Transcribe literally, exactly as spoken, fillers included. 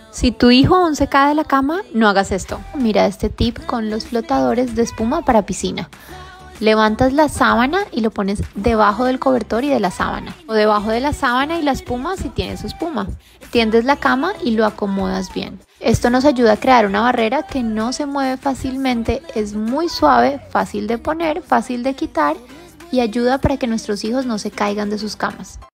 Si tu hijo aún se cae de la cama, no hagas esto. Mira este tip con los flotadores de espuma para piscina. Levantas la sábana y lo pones debajo del cobertor y de la sábana. O debajo de la sábana y la espuma si tienes espuma. Tiendes la cama y lo acomodas bien. Esto nos ayuda a crear una barrera que no se mueve fácilmente, es muy suave, fácil de poner, fácil de quitar y ayuda para que nuestros hijos no se caigan de sus camas.